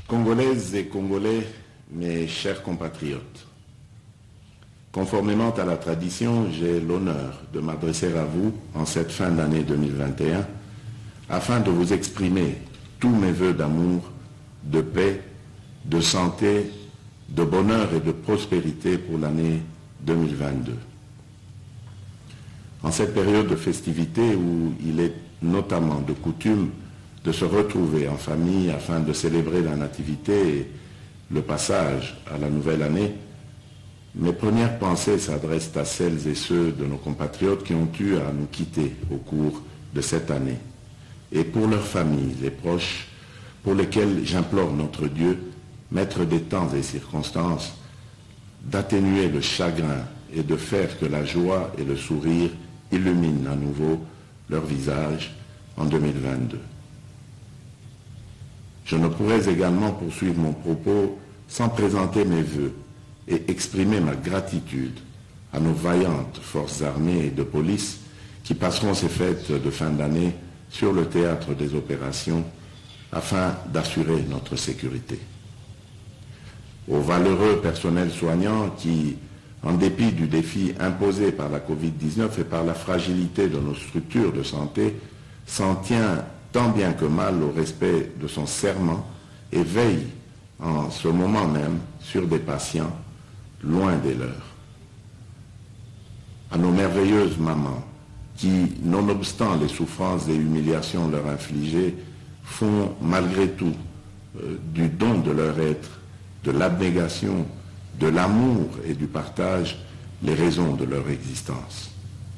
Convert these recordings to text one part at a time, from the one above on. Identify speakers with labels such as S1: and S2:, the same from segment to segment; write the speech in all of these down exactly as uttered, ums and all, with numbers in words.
S1: Congolaises et Congolais, mes chers compatriotes, conformément à la tradition, j'ai l'honneur de m'adresser à vous en cette fin d'année deux mille vingt et un afin de vous exprimer tous mes vœux d'amour, de paix, de santé, de bonheur et de prospérité pour l'année deux mille vingt-deux. En cette période de festivité où il est notamment de coutume de se retrouver en famille afin de célébrer la nativité et le passage à la nouvelle année, mes premières pensées s'adressent à celles et ceux de nos compatriotes qui ont eu à nous quitter au cours de cette année, et pour leurs familles, les proches, pour lesquels j'implore notre Dieu, maître des temps et circonstances, d'atténuer le chagrin et de faire que la joie et le sourire illuminent à nouveau leur visage en deux mille vingt-deux. Je ne pourrais également poursuivre mon propos sans présenter mes vœux et exprimer ma gratitude à nos vaillantes forces armées et de police qui passeront ces fêtes de fin d'année sur le théâtre des opérations afin d'assurer notre sécurité. Aux valeureux personnels soignants qui, en dépit du défi imposé par la covid dix-neuf et par la fragilité de nos structures de santé, s'en tient tant bien que mal au respect de son serment et veille en ce moment même sur des patients loin des leurs. À nos merveilleuses mamans qui, nonobstant les souffrances et humiliations leur infligées, font malgré tout euh, du don de leur être, de l'abnégation, de l'amour et du partage les raisons de leur existence.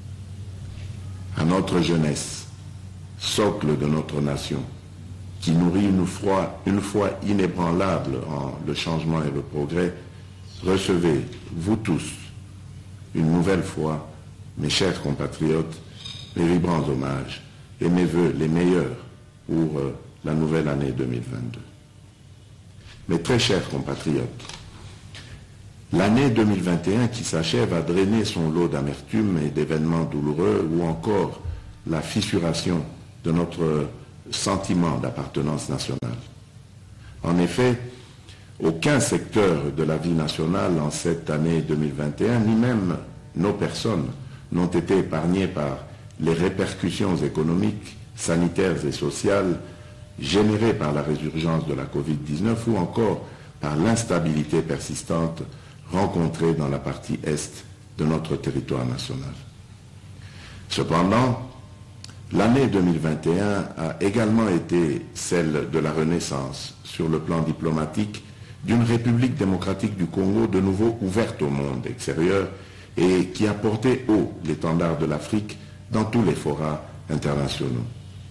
S1: À notre jeunesse, socle de notre nation, qui nourrit une foi, une foi inébranlable en le changement et le progrès, recevez, vous tous, une nouvelle fois, mes chers compatriotes, mes vibrants hommages et mes vœux les meilleurs pour euh, la nouvelle année deux mille vingt-deux. Mes très chers compatriotes, l'année deux mille vingt et un qui s'achève a drainé son lot d'amertume et d'événements douloureux ou encore la fissuration de notre sentiment d'appartenance nationale. En effet, aucun secteur de la vie nationale en cette année deux mille vingt et un, ni même nos personnes, n'ont été épargnés par les répercussions économiques, sanitaires et sociales générées par la résurgence de la covid dix-neuf ou encore par l'instabilité persistante rencontrée dans la partie est de notre territoire national. Cependant, l'année deux mille vingt et un a également été celle de la renaissance sur le plan diplomatique d'une République démocratique du Congo de nouveau ouverte au monde extérieur et qui a porté haut l'étendard de l'Afrique dans tous les forats internationaux.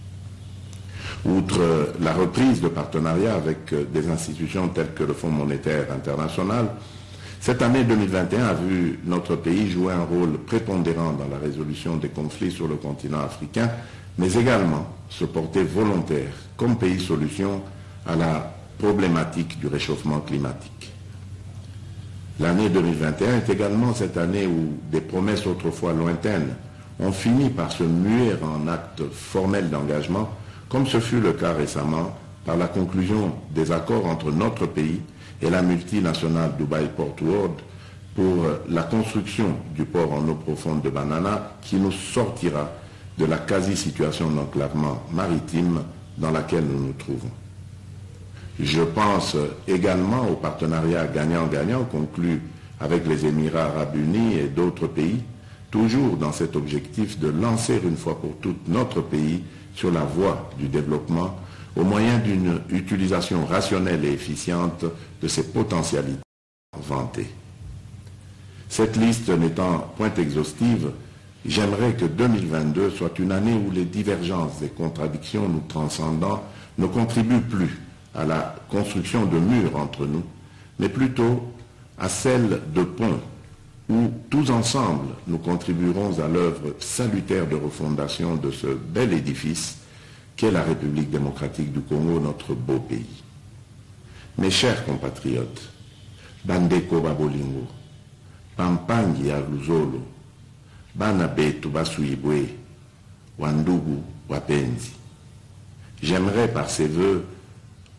S1: Outre la reprise de partenariats avec des institutions telles que le Fonds monétaire international, cette année deux mille vingt et un a vu notre pays jouer un rôle prépondérant dans la résolution des conflits sur le continent africain, mais également se porter volontaire comme pays solution à la problématique du réchauffement climatique. L'année deux mille vingt et un est également cette année où des promesses autrefois lointaines ont fini par se muer en actes formels d'engagement, comme ce fut le cas récemment par la conclusion des accords entre notre pays et la multinationale Dubai Port World pour la construction du port en eau profonde de Banana qui nous sortira de la quasi-situation d'enclavement maritime dans laquelle nous nous trouvons. Je pense également au partenariat gagnant-gagnant conclu avec les Émirats arabes unis et d'autres pays, toujours dans cet objectif de lancer une fois pour toutes notre pays sur la voie du développement au moyen d'une utilisation rationnelle et efficiente de ses potentialités vantées. Cette liste n'étant point exhaustive, j'aimerais que deux mille vingt-deux soit une année où les divergences et contradictions nous transcendant ne contribuent plus à la construction de murs entre nous, mais plutôt à celle de ponts où tous ensemble nous contribuerons à l'œuvre salutaire de refondation de ce bel édifice qu'est la République démocratique du Congo, notre beau pays. Mes chers compatriotes, Bandeko Babolingo, Pampangi ya Luzolo, Bana betu basuibwe, Wandugu wapenzi. J'aimerais par ces vœux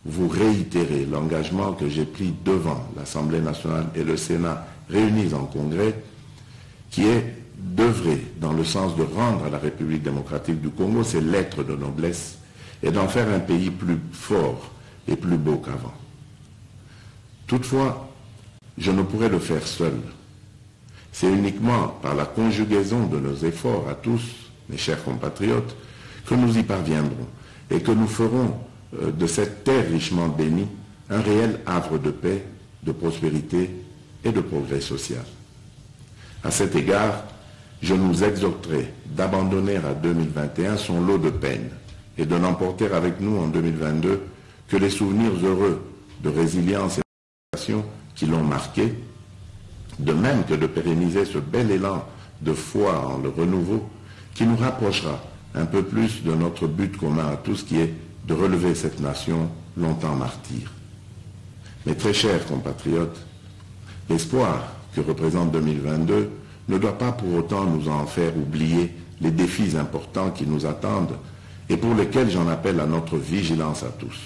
S1: vous réitérer l'engagement que j'ai pris devant l'Assemblée nationale et le Sénat réunis en congrès, qui est d'œuvrer dans le sens de rendre à la République démocratique du Congo ses lettres de noblesse et d'en faire un pays plus fort et plus beau qu'avant. Toutefois, je ne pourrais le faire seul. C'est uniquement par la conjugaison de nos efforts à tous, mes chers compatriotes, que nous y parviendrons et que nous ferons de cette terre richement bénie un réel havre de paix, de prospérité et de progrès social. À cet égard, je nous exhorterai d'abandonner à deux mille vingt et un son lot de peines et de n'emporter avec nous en deux mille vingt-deux que les souvenirs heureux de résilience et de qui l'ont marqué, de même que de pérenniser ce bel élan de foi en le renouveau qui nous rapprochera un peu plus de notre but commun à tous, qui est de relever cette nation longtemps martyre. Mes très chers compatriotes, l'espoir que représente deux mille vingt-deux ne doit pas pour autant nous en faire oublier les défis importants qui nous attendent et pour lesquels j'en appelle à notre vigilance à tous.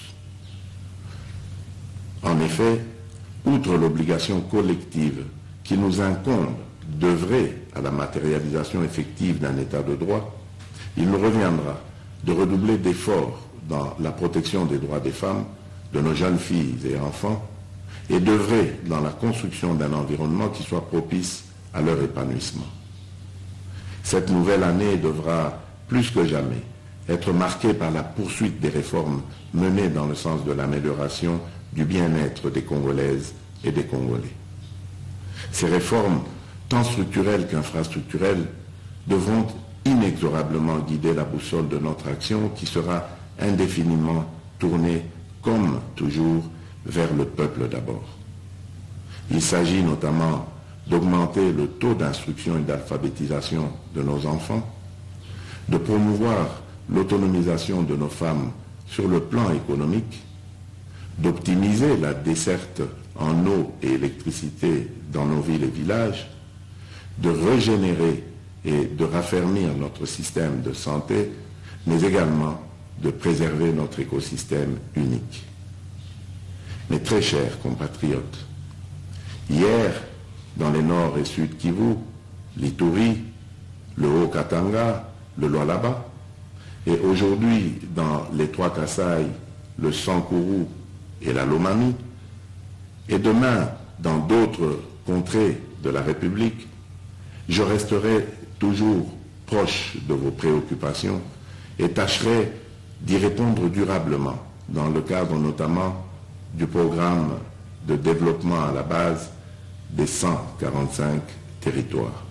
S1: En effet, outre l'obligation collective qui nous incombe d'œuvrer à la matérialisation effective d'un état de droit, il nous reviendra de redoubler d'efforts dans la protection des droits des femmes, de nos jeunes filles et enfants, et d'œuvrer dans la construction d'un environnement qui soit propice à leur épanouissement. Cette nouvelle année devra, plus que jamais, être marquée par la poursuite des réformes menées dans le sens de l'amélioration du bien-être des Congolaises et des Congolais. Ces réformes, tant structurelles qu'infrastructurelles, devront inexorablement guider la boussole de notre action qui sera indéfiniment tournée, comme toujours, vers le peuple d'abord. Il s'agit notamment d'augmenter le taux d'instruction et d'alphabétisation de nos enfants, de promouvoir l'autonomisation de nos femmes sur le plan économique, d'optimiser la desserte en eau et électricité dans nos villes et villages, de régénérer et de raffermir notre système de santé, mais également de préserver notre écosystème unique. Mes très chers compatriotes, hier, dans les Nord et Sud Kivu, l'Ituri, le Haut-Katanga, le Lualaba, et aujourd'hui dans les trois Kasaï, le Sankuru et la Lomami, et demain dans d'autres contrées de la République, je resterai toujours proche de vos préoccupations et tâcherai d'y répondre durablement dans le cadre notamment du programme de développement à la base des cent quarante-cinq territoires.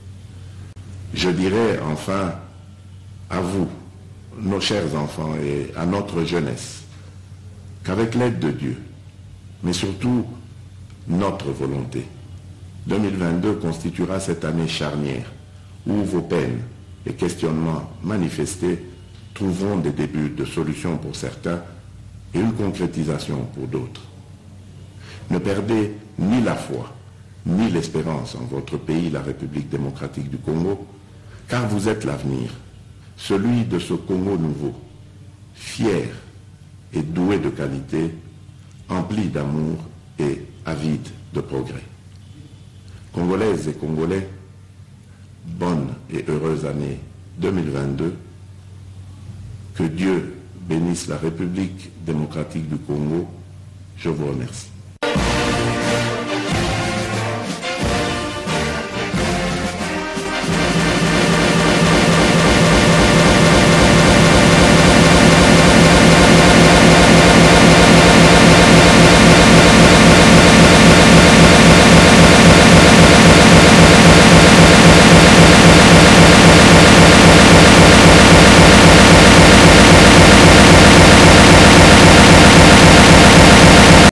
S1: Je dirais enfin à vous, nos chers enfants, et à notre jeunesse, qu'avec l'aide de Dieu, mais surtout notre volonté, deux mille vingt-deux constituera cette année charnière où vos peines et questionnements manifestés trouveront des débuts de solutions pour certains et une concrétisation pour d'autres. Ne perdez ni la foi, ni l'espérance en votre pays, la République démocratique du Congo, car vous êtes l'avenir, celui de ce Congo nouveau, fier et doué de qualité, empli d'amour et avide de progrès. Congolaises et Congolais, bonne et heureuse année deux mille vingt-deux. Que Dieu bénisse la République démocratique du Congo. Je vous remercie.